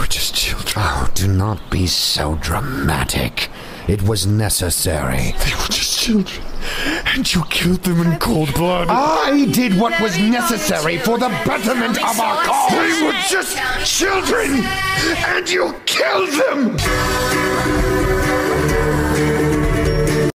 just children. Oh, do not be so dramatic. It was necessary. They were just children, and you killed them in cold blood. I did what was necessary for the betterment of our cause. They were just children, and you killed them!